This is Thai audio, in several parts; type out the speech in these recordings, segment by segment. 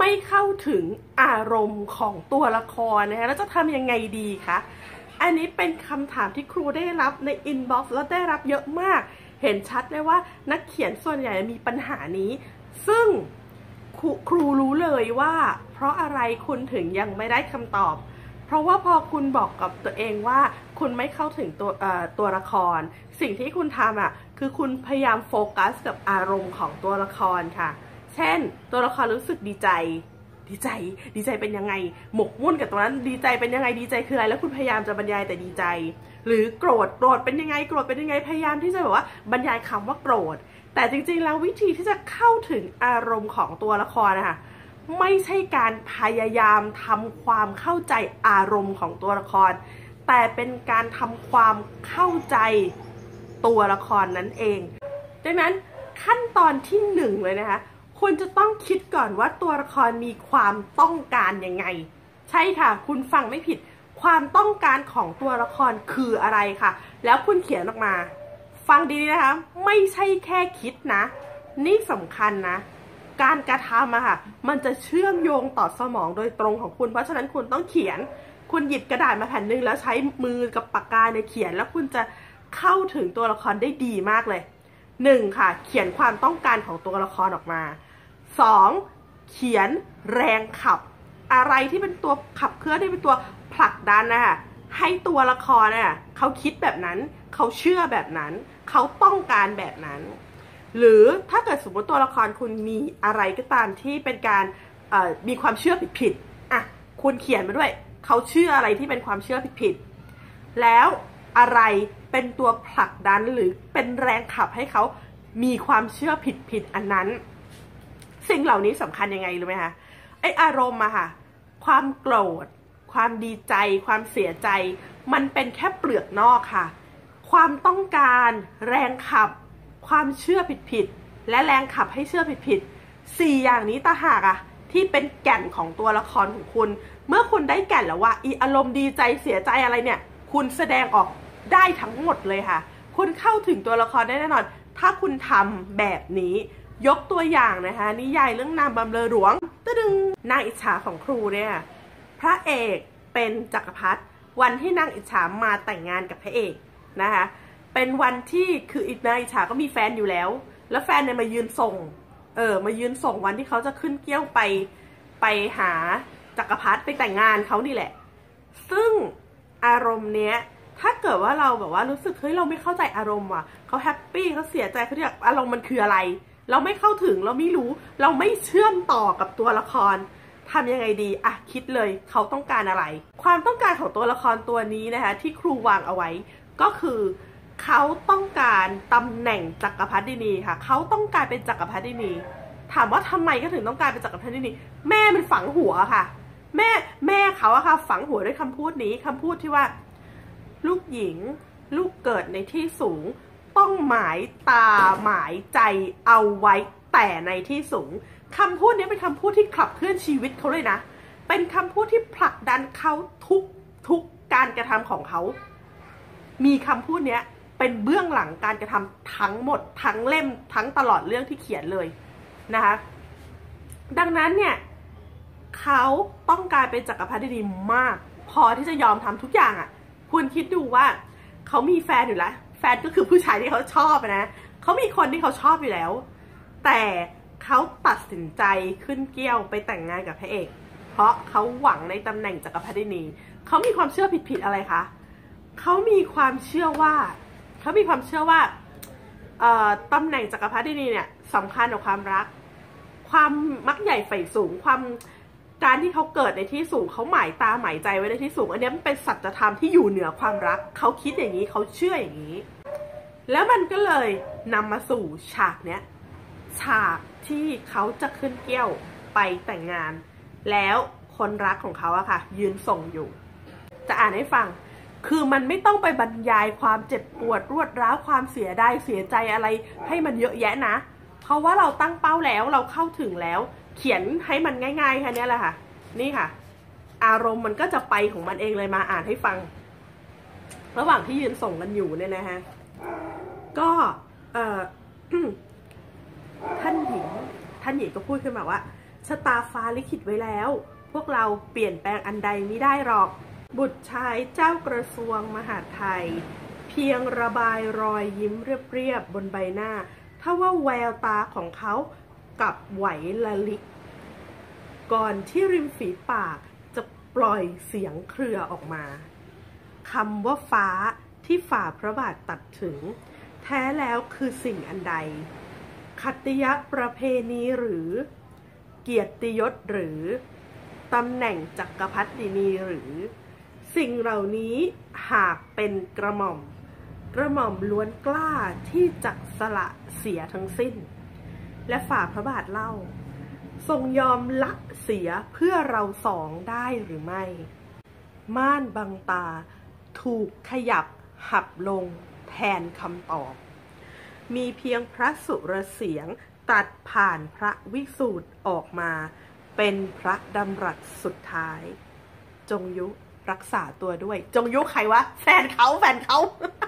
ไม่เข้าถึงอารมณ์ของตัวละครนะคะแล้วจะทำยังไงดีคะอันนี้เป็นคำถามที่ครูได้รับในอินบ็อกซ์แล้วได้รับเยอะมากเห็นชัดเลยว่านักเขียนส่วนใหญ่มีปัญหานี้ซึ่งครูรู้เลยว่าเพราะอะไรคุณถึงยังไม่ได้คำตอบเพราะว่าพอคุณบอกกับตัวเองว่าคุณไม่เข้าถึงตัวละครสิ่งที่คุณทำคือคุณพยายามโฟกัสกับอารมณ์ของตัวละครค่ะเช่นตัวละครรู้สึกดีใจเป็นยังไงหมกมุ่นกับตรงนั้นดีใจเป็นยังไงดีใจคืออะไรแล้วคุณพยายามจะบรรยายแต่ดีใจหรือโกรธเป็นยังไงพยายามที่จะแบบว่าบรรยายคำว่าโกรธแต่จริงๆแล้ววิธีที่จะเข้าถึงอารมณ์ของตัวละครนะคะไม่ใช่การพยายามทำความเข้าใจอารมณ์ของตัวละครแต่เป็นการทำความเข้าใจตัวละครนั้นเองดังนั้นขั้นตอนที่1เลยนะคะคุณจะต้องคิดก่อนว่าตัวละครมีความต้องการยังไงใช่ค่ะคุณฟังไม่ผิดความต้องการของตัวละครคืออะไรค่ะแล้วคุณเขียนออกมาฟังดีๆนะคะไม่ใช่แค่คิดนะนี่สำคัญนะการกระทำค่ะมันจะเชื่อมโยงต่อสมองโดยตรงของคุณเพราะฉะนั้นคุณต้องเขียนคุณหยิบกระดาษมาแผ่นนึงแล้วใช้มือกับปากกาเขียนแล้วคุณจะเข้าถึงตัวละครได้ดีมากเลย1ค่ะเขียนความต้องการของตัวละครออกมา2เขียนแรงขับอะไรที่เป็นตัวขับเคลื่อนที่เป็นตัวผลักดันนะคะให้ตัวละครเขาคิดแบบนั้นเขาเชื่อแบบนั้นเขาต้องการแบบนั้นหรือถ้าเกิดสมมติตัวละครคุณมีอะไรก็ตามที่เป็นการมีความเชื่อผิดคุณเขียนมาด้วยเขาเชื่ออะไรที่เป็นความเชื่อผิดแล้วอะไรเป็นตัวผลักดันหรือเป็นแรงขับให้เขามีความเชื่อผิดอันนั้นสิ่งเหล่านี้สำคัญยังไงรู้ไหมคะไออารมณ์ค่ะความโกรธความดีใจความเสียใจมันเป็นแค่เปลือกนอกค่ะความต้องการแรงขับความเชื่อผิดและแรงขับให้เชื่อผิด4อย่างนี้ต่างหากที่เป็นแก่นของตัวละครของคุณเมื่อคุณได้แก่นแล้วว่าอารมณ์ดีใจเสียใจอะไรเนี่ยคุณแสดงออกได้ทั้งหมดเลยค่ะคุณเข้าถึงตัวละครได้แน่นอนถ้าคุณทำแบบนี้ยกตัวอย่างนะคะนิยายเรื่องนามบำเรอหลวงนางอิจฉาของครูเนี่ยพระเอกเป็นจักรพรรดิวันที่นางอิจฉามาแต่งงานกับพระเอกนะคะเป็นวันที่คือนางอิจฉาก็มีแฟนอยู่แล้วแล้วแฟนเนี่ยมายืนส่งมายืนส่งวันที่เขาจะขึ้นเกี้ยวไปหาจักรพรรดิไปแต่งงานเขานี่แหละซึ่งอารมณ์เนี้ยถ้าเกิดว่าเราแบบว่ารู้สึกเฮ้ยเราไม่เข้าใจอารมณ์เขาแฮปปี้เขาเสียใจเขาเรียกอารมณ์มันคืออะไรเราไม่เข้าถึงเราไม่รู้เราไม่เชื่อมต่อกับตัวละครทำยังไงดีคิดเลยเขาต้องการอะไรความต้องการของตัวละครตัวนี้นะคะที่ครูวางเอาไว้ก็คือเขาต้องการตำแหน่งจักรพรรดินีค่ะเขาต้องการเป็นจักรพรรดินีถามว่าทำไมก็ถึงต้องการเป็นจักรพรรดินีแม่มันฝังหัวค่ะแม่เขาค่ะฝังหัวด้วยคำพูดนี้คำพูดที่ว่าลูกหญิงลูกเกิดในที่สูงต้องหมายตาหมายใจเอาไว้แต่ในที่สูงคำพูดนี้เป็นคำพูดที่ขับเคลื่อนชีวิตเขาเลยนะเป็นคำพูดที่ผลักดันเขาทุกการกระทำของเขามีคำพูดนี้เป็นเบื้องหลังการกระทำทั้งหมดทั้งเล่มทั้งตลอดเรื่องที่เขียนเลยนะคะดังนั้นเนี่ยเขาต้องการเป็นจักรพรรดินีมากพอที่จะยอมทำทุกอย่างคุณคิดดูว่าเขามีแฟนอยู่แล้วแฟนก็คือผู้ชายที่เขาชอบนะเขามีคนที่เขาชอบอยู่แล้วแต่เขาตัดสินใจขึ้นเกี้ยวไปแต่งงานกับพระเอกเพราะเขาหวังในตำแหน่งจักรพรรดินีเขามีความเชื่อผิดอะไรคะเขามีความเชื่อว่าตำแหน่งจักรพรรดินีเนี่ยสำคัญกับความรักความมักใหญ่ใฝ่สูงการที่เขาเกิดในที่สูงเขาหมายตาหมายใจไว้ในที่สูงอันนี้มันเป็นสัจธรรมที่อยู่เหนือความรักเขาคิดอย่างนี้เขาเชื่ออย่างนี้แล้วมันก็เลยนำมาสู่ฉากที่เขาจะขึ้นเกี้ยวไปแต่งงานแล้วคนรักของเขาค่ะยืนส่งอยู่จะอ่านให้ฟังคือมันไม่ต้องไปบรรยายความเจ็บปวดรวดร้าวความเสียใจอะไรให้มันเยอะแยะนะเพราะว่าเราตั้งเป้าแล้วเราเข้าถึงแล้วเขียนให้มันง่ายๆแค่นี้แหละค่ะนี่ค่ะอารมณ์มันก็จะไปของมันเองเลยมาอ่านให้ฟังระหว่างที่ยืนส่งกันอยู่เนี่ยนะฮะก็ท่านหญิงก็พูดขึ้นมาว่าชะตาฟ้าลิขิตไว้แล้วพวกเราเปลี่ยนแปลงอันใดไม่ได้หรอกบุตรชายเจ้ากระทรวงมหาดไทยเพียงระบายรอยยิ้มเรียบๆบนใบหน้าถ้าว่าแววตาของเขากับไหวละลิกก่อนที่ริมฝีปากจะปล่อยเสียงเครือออกมาคำว่าฟ้าที่ฝ่าพระบาทตัดถึงแท้แล้วคือสิ่งอันใดขัตติยประเพณีหรือเกียรติยศหรือตำแหน่งจักรพรรดินีหรือสิ่งเหล่านี้หากเป็นกระหม่อมล้วนกล้าที่จักสละเสียทั้งสิ้นและฝ่าพระบาทเล่าทรงยอมละเสียเพื่อเราสองได้หรือไม่ม่านบังตาถูกขยับหับลงแทนคำตอบมีเพียงพระสุรเสียงตัดผ่านพระวิสูตรออกมาเป็นพระดำรัสสุดท้ายจงยุรักษาตัวด้วยจงยุใครวะแฟนเขา แฟนเขา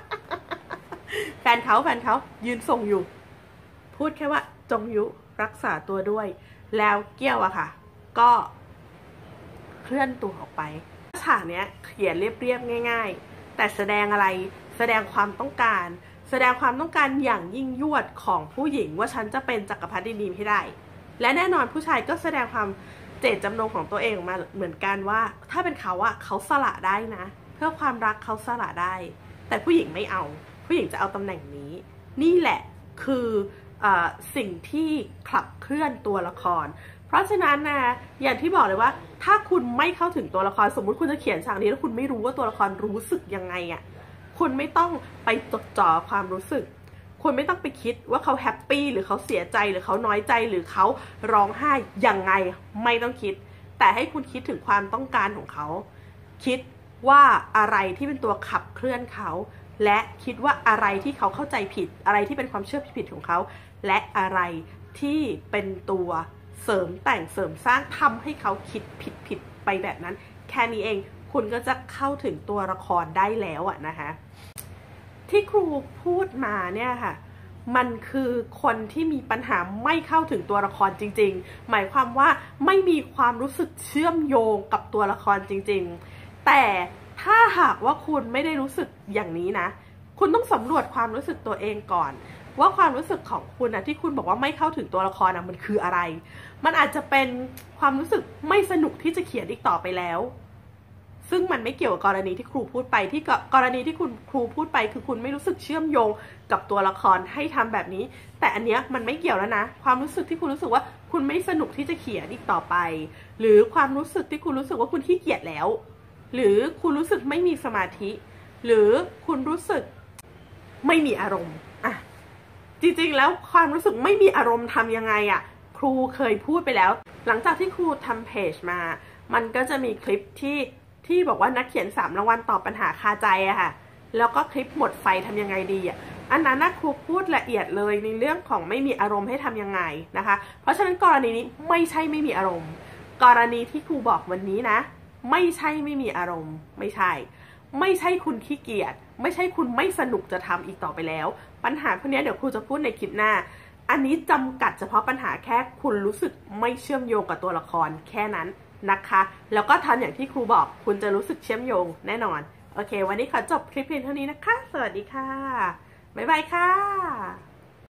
ยืนส่งอยู่พูดแค่ว่าจงยุรักษาตัวด้วยแล้วเกี้ยวอะค่ะก็เคลื่อนตัวออกไปฉากเนี้ยเขียนเรียบๆง่ายๆแต่แสดงอะไรแสดงความต้องการอย่างยิ่งยวดของผู้หญิงว่าฉันจะเป็นจักรพรรดินีให้ได้และแน่นอนผู้ชายก็แสดงความเจตจำนงของตัวเองออกมาเหมือนกันว่าถ้าเป็นเขาอะเขาสละได้นะเพื่อความรักเขาสละได้แต่ผู้หญิงไม่เอาผู้หญิงจะเอาตำแหน่งนี้นี่แหละคือสิ่งที่ขับเคลื่อนตัวละครเพราะฉะนั้นนะอย่างที่บอกเลยว่าถ้าคุณไม่เข้าถึงตัวละครสมมุติคุณจะเขียนฉากนี้แล้วคุณไม่รู้ว่าตัวละครรู้สึกยังไงอะคุณไม่ต้องไปจดจ่อความรู้สึกคุณไม่ต้องไปคิดว่าเขาแฮปปี้หรือเขาเสียใจหรือเขาน้อยใจหรือเขาร้องไห้ยังไงไม่ต้องคิดแต่ให้คุณคิดถึงความต้องการของเขาคิดว่าอะไรที่เป็นตัวขับเคลื่อนเขาและคิดว่าอะไรที่เขาเข้าใจผิดอะไรที่เป็นความเชื่อผิดของเขาและอะไรที่เป็นตัวเสริมแต่งเสริมสร้างทำให้เขาคิดผิดไปแบบนั้นแค่นี้เองคุณก็จะเข้าถึงตัวละครได้แล้วอะนะคะที่ครูพูดมาเนี่ยค่ะมันคือคนที่มีปัญหาไม่เข้าถึงตัวละครจริงๆหมายความว่าไม่มีความรู้สึกเชื่อมโยงกับตัวละครจริงๆแต่ถ้าหากว่าคุณไม่ได้รู้สึกอย่างนี้นะคุณต้องสำรวจความรู้สึกตัวเองก่อนว่าความรู้สึกของคุณนะที่คุณบอกว่าไม่เข้าถึงตัวละครนะมันคืออะไรมันอาจจะเป็นความรู้สึกไม่สนุกที่จะเขียนอีกต่อไปแล้วซึ่งมันไม่เกี่ยวกับกรณีที่ครูพูดไปที่กรณีที่ครูพูดไปคือคุณไม่รู้สึกเชื่อมโยงกับตัวละครให้ทำแบบนี้แต่อันเนี้ยมันไม่เกี่ยวแล้วนะความรู้สึกที่คุณรู้สึกว่าคุณไม่สนุกที่จะเขียนอีกต่อไปหรือความรู้สึกที่คุณรู้สึกว่าคุณขี้เกียจแล้วหรือคุณรู้สึกไม่มีสมาธิหรือคุณรู้สึกไม่มีอารมณ์อ่ะจริงๆแล้วความรู้สึกไม่มีอารมณ์ทำยังไงอ่ะครูเคยพูดไปแล้วหลังจากที่ครูทำเพจมามันก็จะมีคลิปที่บอกว่านักเขียน3รางวัลตอบปัญหาคาใจอะค่ะแล้วก็คลิปหมดไฟทำยังไงดีอะอันนั้นนะครูพูดละเอียดเลยในเรื่องของไม่มีอารมณ์ให้ทำยังไงนะคะเพราะฉะนั้นกรณีนี้ไม่ใช่ไม่มีอารมณ์กรณีที่ครูบอกวันนี้นะไม่ใช่ไม่มีอารมณ์ไม่ใช่คุณขี้เกียจไม่ใช่คุณไม่สนุกจะทำอีกต่อไปแล้วปัญหาพวกนี้เดี๋ยวครูจะพูดในคลิปหน้าอันนี้จำกัดเฉพาะปัญหาแค่คุณรู้สึกไม่เชื่อมโยงกับตัวละครแค่นั้นนะคะแล้วก็ทำอย่างที่ครูบอกคุณจะรู้สึกเชื่อมโยงแน่นอนโอเควันนี้ขอจบคลิปเพียงเท่านี้นะคะสวัสดีค่ะบ๊ายบายค่ะ